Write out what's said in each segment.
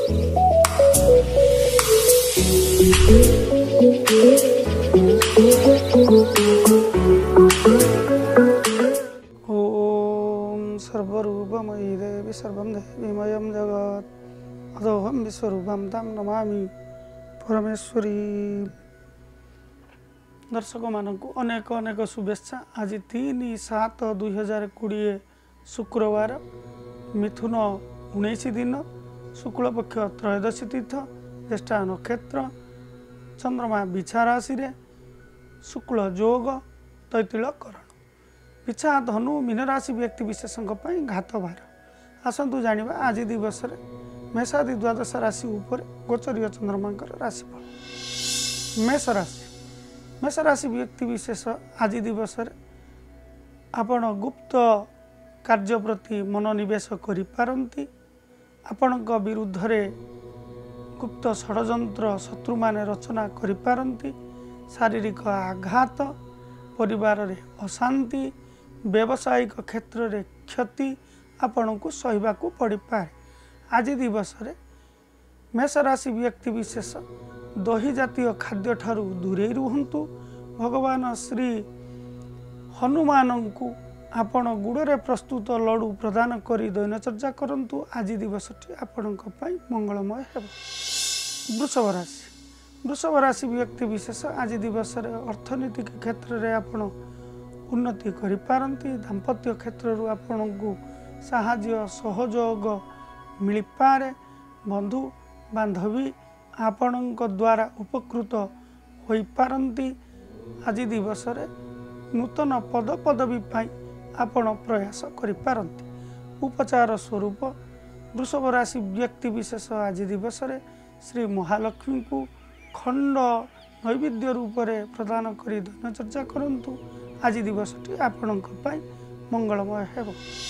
ओम सर्वरूपमयी देवी सर्वं देवीमयं जगत् अदोहं विश्वरूपं तं नमामि परमेश्वरी। दर्शक मानक अनेक अनेक शुभेच्छा। आज 3/7/2020 शुक्रवार मिथुन 19 दिन शुक्लपक्ष त्रयोदशी तीर्थ ज्येष्ठा नक्षत्र चंद्रमा बिछा राशि शुक्ल जोग तैतिल करण। बिछा धनु मीन राशि व्यक्ति विशेषों घात भार। आसतु जानिबा आज दिवस मेषादि द्वादश राशि उपर गोचरीय चंद्रमा राशिफल। मेष राशि व्यक्ति विशेष आज दिवस आपण गुप्त कार्य प्रति मनोनिवेश करिपारंती। आपणक विरुद्ध गुप्त षड्यंत्र शत्रु माने रचना करिपारंती। शारीरिक आघात, परिवार रे अशांति, व्यावसायिक क्षेत्र रे क्षति आपण को सहिबा को पड़ पाए। आज दिवस मेष राशि व्यक्ति विशेष दही जातीय खाद्य ठारू दूरे रुहंतु। भगवान श्री हनुमान को आपण गुड़े प्रस्तुत लडू प्रदान करी दैनचर्या करंतु। आज दिवसटी आपणक पई मंगलमय हेब। वृषभ राशि व्यक्ति विशेष आज दिवस अर्थनीतिक क्षेत्र में आपण उन्नति करिपारंती। दाम्पत्य क्षेत्र आपण को साहाय्य सहयोग मिल पारे। बंधु बांधवी आपणक द्वारा उपकृत होई पारंती। आज दिवस नूतन पद पदवी पाई आपण प्रयास करिपारंती। उपचार स्वरूप वृषभ राशि व्यक्ति विशेष आज दिवस श्री महालक्ष्मी को खंड नैवेद्य रूप में प्रदान करी दैनचर्या करंतु। आज दिवसटी आपणक पई मंगलमय हेब।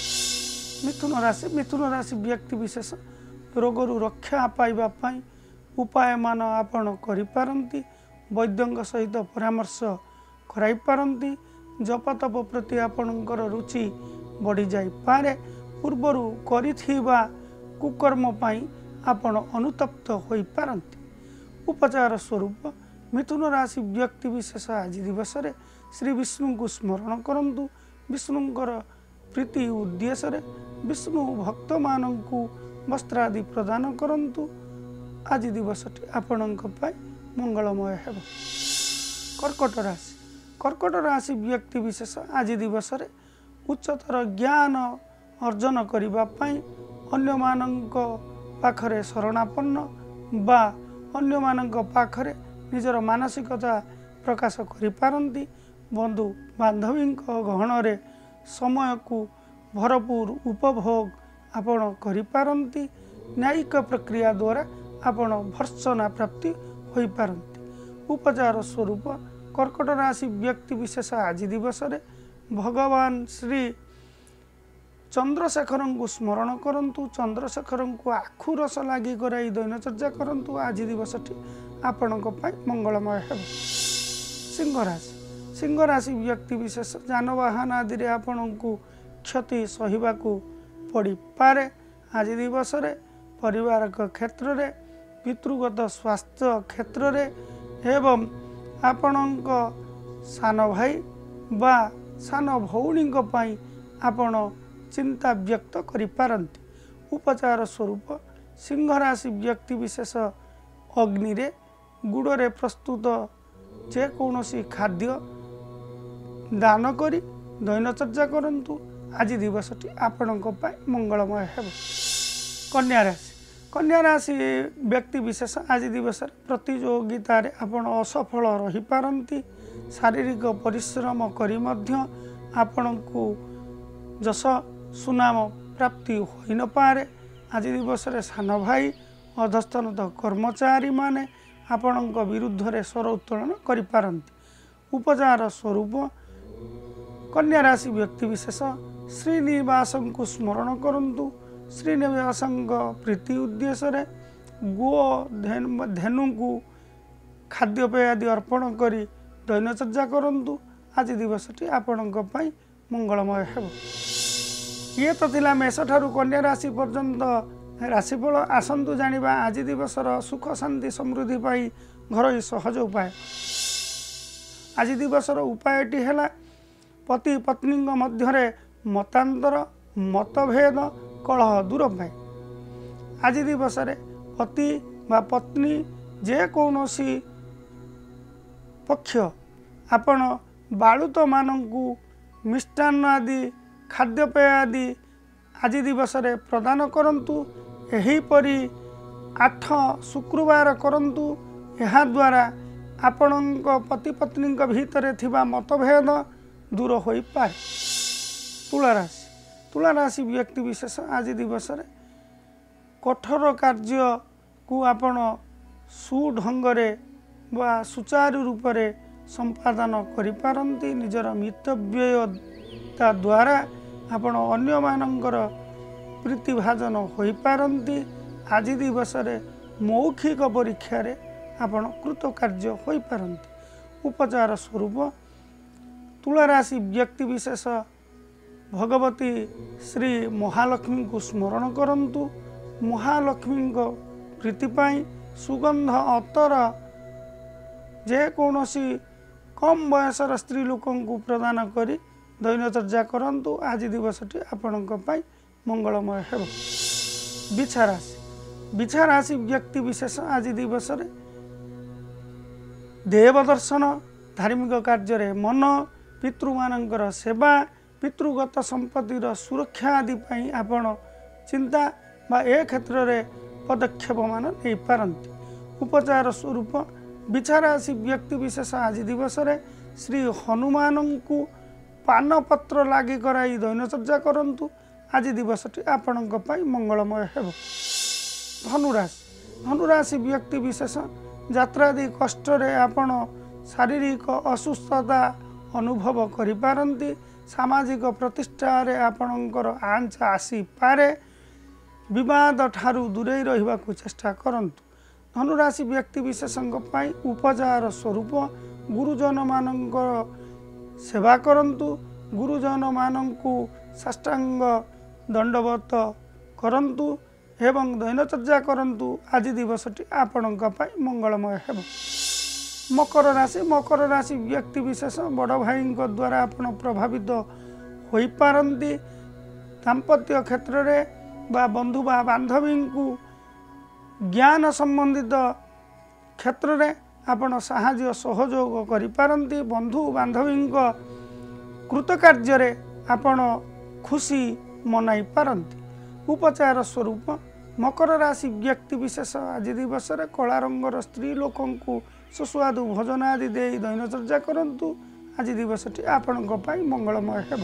मिथुन राशि व्यक्ति विशेष रोगरू रक्षा पाइबा पाई उपाय मान आपण करिपारंती। वैद्यंक सहित परामर्श कराई पारंती। जप तप प्रति आपणकर रुचि बढ़ी जाई पारे। पूर्वरु करिथिबा कुकर्म पाई आपण अनुतप्त होई पारंती। उपचार स्वरूप मिथुन राशि व्यक्ति विशेष आज दिवस श्री विष्णु को स्मरण करंतु। विष्णुंकर प्रीति उद्देश्य विष्णु भक्त मानंकु वस्त्रादि प्रदान करंतु। आज दिवसटी आपणक पई मंगलमय हेब। कर्कट राशि व्यक्ति विशेष आज दिवस उच्चतर ज्ञान अर्जन करबा पई अन्य मानंक पाखरे शरणापन्न बा अन्य मानंक पाखरे निजर मानसिकता प्रकाश करिपारंती। बंधु बांधवी गहन रे समय को भरपूर उपभोग आपण करिपारंती। न्यायिक प्रक्रिया द्वारा आपण भर्त्सना प्राप्ति होई पारंती। उपचार स्वरूप कर्कट राशि व्यक्ति विशेष आज दिवस भगवान श्री चंद्रशेखर को स्मरण करंतु। चंद्रशेखर को आखु रस लगी कराई दैनचर्या करंतु। आज दिवसटी आपणक पई मंगलमय हेब। सिंह राशि व्यक्ति विशेष जानवाहन आदि आपण को क्षति सहिबा को पड़ी पारे। आज दिवस परिवार क्षेत्र में पितृगत स्वास्थ्य क्षेत्र में एवं आपणक सान भाई बा सान भौणी आपण चिंता व्यक्त करिपारंती। उपचार स्वरूप सिंह राशि व्यक्ति विशेष अग्नि रे गुड़े प्रस्तुत जेकोसी खाद्य दान करी दैनचर्या करंतु। आज दिवसटी आपणक पई मंगलमय हेब। कन्या राशि व्यक्ति विशेष आज दिवस प्रतियोगिता रे आपण असफल रही पारंती। शारीरिक परिश्रम करी मध्य आपण को जस सुनाम प्राप्ति होई न पारे। आज दिवस सान भाई अधस्तनत कर्मचारी माने आपणक विरुद्ध रे स्वर उत्तोलन करि पारंती। उपचार स्वरूप कन्या राशि व्यक्ति विशेष श्रीनिवास को स्मरण करंतु। श्रीनिवास प्रीति उद्देश्य गो धेनु को खाद्यपेय आदि अर्पण करी दैनचर्या करंतु। आज दिवसटी आपणक पई मंगलमय हेब। ये तो थिला मेष ठारू कन्या राशि पर्यंत राशिफल आसतु जानिबा आज दिवसर सुख शांति समृद्धि पाई घर सहज उपाय। आज दिवसर उपायटी है पति पत्नी मध्य मतांतर मतभेद कलह दूर पाए। आज दिवस पति बा पत्नी जेकोसी पक्ष आपण बालुत मानू मिष्टान्न आदि खाद्यपेय आदि आज दिवस प्रदान करंतु। एहीपरि 8 शुक्रवार करंतु। यह द्वारा आपणक पति पत्नी भितर थिबा मतभेद दूर हो पाए। तुला राशि व्यक्ति विशेष आज दिवस कठोर कार्य को आपण सुढंगरे बा सुचारू रूप से संपादन करिपारंती। निजर मितव्ययता द्वारा आपण अन्य मानकर प्रीतिभाजन हो पारंती। आज दिवस मौखिक परीक्षा रे आपण कृतकार्य हो पारंती। उपचार स्वरूप तुला राशि व्यक्ति विशेष भगवती श्री महालक्ष्मी को स्मरण करंतु। महालक्ष्मी को प्रीति पाई सुगंध अतर जेकोसी कम बयसर स्त्री लोकों को प्रदान करी दैनचर्या करंतु। आज दिवसटी आपणक पाई मंगलमय हेब। बिछा राशि व्यक्ति विशेष आज दिवस देवदर्शन धार्मिक कार्य मन पितृमानंकर सेवा पितृगत संपत्तिर सुरक्षा आदि पाई आपण चिंता बा ए क्षेत्र में पदक्षेप मान नहीं पारंती। उपचार स्वरूप बिछा राशि व्यक्ति विशेष आज दिवस श्री हनुमान को पान पत्र लागी कराई दैनचर्या करंतु। आज दिवसटी आपणक पाई मंगलमय हेब। धनुराशि व्यक्ति विशेष यात्रादि कष्ट रे आपण शारीरिक असुस्थता अनुभव करिपारंती। सामाजिक प्रतिष्ठा रे आपणकर आंच आसी पारे। विवाद ठारू दूरे रहिबा को चेष्टा करंतु। धनुराशि व्यक्ति विशेषଙ୍କ पाई उपचार स्वरूप गुरुजन मानक सेवा करंतु। गुरुजन मानकु साष्टांग दंडवत करंतु एवं दैनचर्या करंतु। आज दिवसटी आपणक पाई मंगलमय हेब। मकर राशि व्यक्ति विशेष बड़ भाई द्वारा आपण प्रभावित हो पारंती। दाम्पत्य क्षेत्र रे बा बंधु बा बांधवी को ज्ञान संबंधित क्षेत्र में आपण साहाय्य सहयोग करिपारंती। बंधु बांधवी कृतकार्य रे आपण खुशी मनाई पारंती। उपचार स्वरूप मकर राशि व्यक्ति विशेष आज दिवस कला रंगर स्त्री लोकों को सुस्वादु भोजन आदि दे दैनचर्या करंतु। आज दिवसटी आपणक पाई मंगलमय हेब।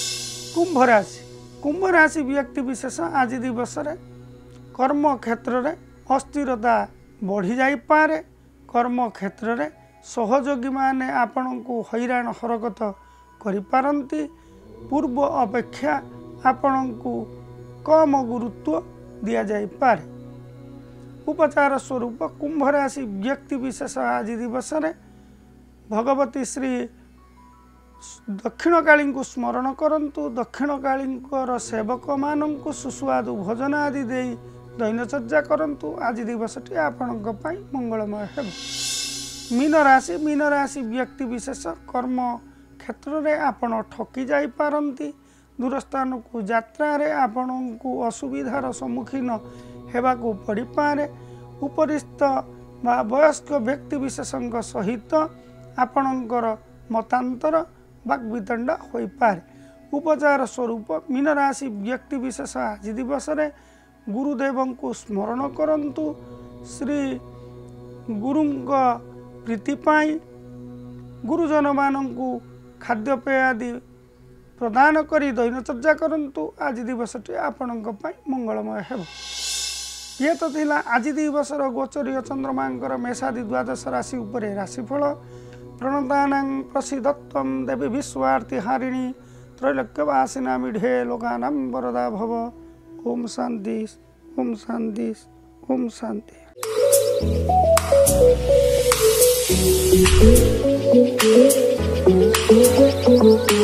कुंभ राशि व्यक्ति विशेष आज दिवस कर्म क्षेत्र में अस्थिरता बढ़ी जाई पारे। कर्म क्षेत्र में सहयोगी माने आपण को हैरान हरकत करिपारंती। पूर्व अपेक्षा आपण को कम गुरुत्व दिया जाई पारे। उपचार स्वरूप कुंभ राशि व्यक्ति विशेष आज दिवस भगवती श्री दक्षिणकाली को स्मरण करंतु। दक्षिणकाली सेवक मानू सुस्वादु भोजन आदि दे दैनचर्या करंतु। आज दिवसटी आपणक पाई मंगलमय हेब। मीन राशि व्यक्ति विशेष कर्म क्षेत्र में आपण ठकी जाई पारंती। दूरस्थान को यात्रा रे आपण को असुविधार सम्मुखीन हेबा को पड़ी पारे। उपरिस्थ बा वयस्क व्यक्ति विशेषଙ୍କ सहित आपणकर मतांतर वाग्वितंडा हो पारे। उपचार स्वरूप मीन राशि व्यक्ति विशेष आज दिवस गुरुदेव को स्मरण करंतु। श्री गुरुंक प्रीति पाई गुरुजन मानू खाद्यपेय आदि प्रदान करी दैनचर्या करंतु। आज दिवसटी आपणक पाई मंगलमय हेब। ये तो थिला आज दिवसर गोचरीय चंद्रमांकर मेषादि द्वादश राशि उपरे राशिफल। प्रणतानां प्रसीदत्वं देवी विश्वार्तिहारिणी त्रैलोक्यवासिना मीढे लोकानां वरदा भव। ओम शांति ओम शांति ओम शांति।